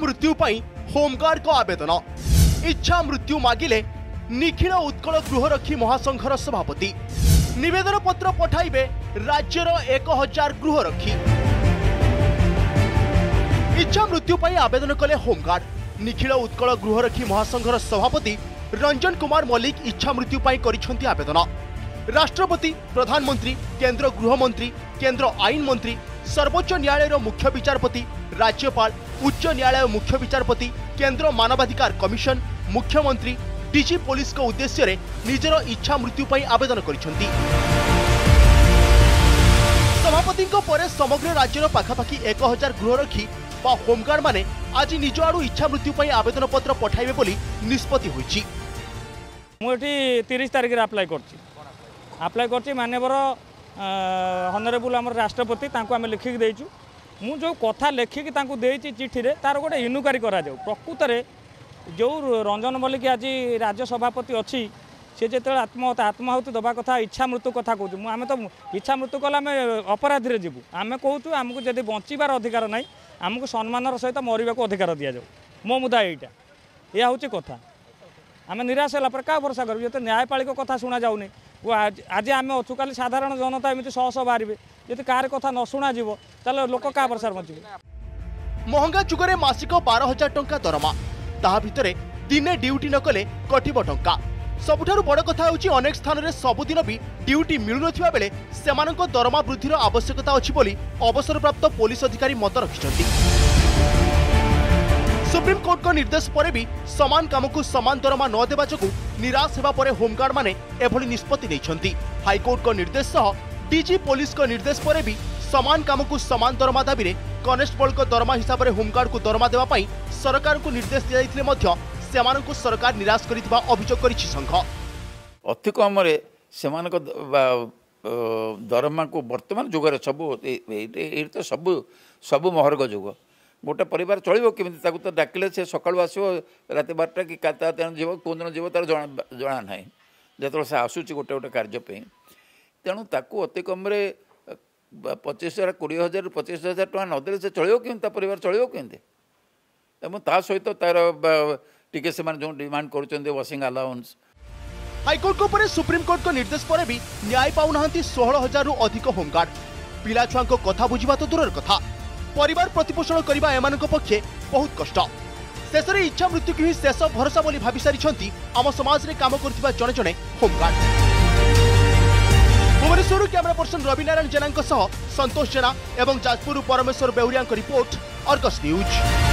मृत्यु होमगार्ड को आवेदन। इच्छा मृत्यु मागिले निखिल उत्कल गृहरक्षी महासंघर सभापति निवेदन पत्र पठाइबे राज्यर 1000 गृहरक्षी। इच्छा मृत्यु आवेदन कले होमगार्ड। निखिल उत्कल गृहरक्षी महासंघर सभापति रंजन कुमार मल्लिक इच्छा मृत्यु करिसेंती आवेदन। राष्ट्रपति, प्रधानमंत्री, केंद्र गृहमंत्री, केंद्र आईन मंत्री, सर्वोच्च न्यायालय मुख्य विचारपति, राज्यपाल, उच्च न्यायालय मुख्य विचारपति, केंद्र मानवाधिकार कमिशन, मुख्यमंत्री, डीजी पुलिस को उद्देश्य रे निजर इच्छा मृत्यु आवेदन करिसेंती। सभापति परे समग्र राज्यर पाखापाखि 1000 गृहरक्षी बा होमगार्ड माने आज निज आड़ू इच्छा मृत्यु आवेदन पत्र पठाइबे बोली निष्पत्ति होईछि। मुठी 30 तारिख अप्लाई करछि माननीय हनरेबल आम राष्ट्रपति तांको आम लिखिक देइछु। मु जो कथा लिखिक तांको देइछि चिठी रे तार गोटे इनक्वारी करा जाऊ। प्रकृत रे जो रंजन मल्लिक आज राज्य सभापति अच्छी सी जो आत्माहुति दबा कथा इच्छा मृत्यु कथा कहूँ आम तो इच्छा मृत्यु कले आम अपराधी रे जीवु। आम कहूँ आमको जब बचार अधिकार ना आमको सम्मान सहित मरवा को अधिकार दि जाऊ। मो मुदा यहाँ यह हूँ कथा। आम निराश है क्या भरोसा करूँ जो न्यायपालिक कथा शुणा जाऊनी। आज आम अच्छु काली साधारण जनता एमती शह शह बाहर जी कार कथा न शुणा जीव ताले लोक क्या भरोसा बचे। महंगा जुगरे मासिक 12,000 टंका दरमा ताहा भितरे दिने ड्यूटी न कले कटिब टंका। सबुठारु बड़ कथा होची अनेक स्थान रे सबुदिन भी ड्यूटी मिलु नथिबा बेले सेमानक दरमा वृद्धिर आवश्यकता अछि बोली अवसरप्राप्त पुलिस अधिकारी मत रखिछन्ति। सुप्रीम कोर्ट को निर्देश परे भी समान कामकु समान दरमा न देबा जगु निराश हेबा परे होमगार्ड माने एभली निष्पत्ति नैछन्ति। हाईकोर्ट को निर्देश सह डीजी पुलिस को निर्देश परे भी समान कामकु समान दरमा दाबी रे कनेस्टेबल को दरमा हिसाब रे होमगार्ड को दरमा देबा पई सरकार को निर्देश दिया जाइथिले मध्य सेमानकु सरकार निराश करितबा अभियोग करिछि संघ। अति कम रे सेमानक दरमा को वर्तमान जुगरे सब तो सब महर्ग जुग गोटे परिवार चलो केमी तो डाकिले से सकाळु आसो रात 12टा कि जीव कौन दिन जीव तार जना ना जो से आसूची गोटे गोटे कार्यपी तेणु ताकू अति कम 25,000 20,000 25,000 टका नदेले से चलो केमी परिवार चलो केमी एवं सहित तार टिके से जो डिमांड कर वाशिंग अलाउंस। हाईकोर्ट को परे सुप्रीम कोर्ट को निर्देश पर भी न्याय पाउनाहांती 16,000 रु अधिक होमगार्ड। पिला छुआ कथा बुझा तो दूर कथा परिवार प्रतिपोषण करने एमानक पक्षे बहुत कष्ट। शेष में इच्छा मृत्यु की ही शेष भरोसा बोली भावी सारी आम समाज रे काम करथिबा जणे जणे home guard. Bhubaneswar camera person Ravi Narayan Jena सह संतोष जेना एवं जाजपुर परमेश्वर बेहुरिया रिपोर्ट अर्गस न्यूज।